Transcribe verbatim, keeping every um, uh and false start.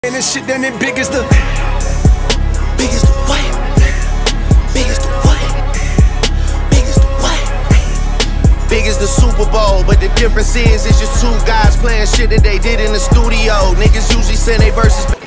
And this shit done it big as the Big as the what? Big as the what? Big as the what? Big as the Super Bowl, but the difference is it's just two guys playing shit that they did in the studio. Niggas usually send they verses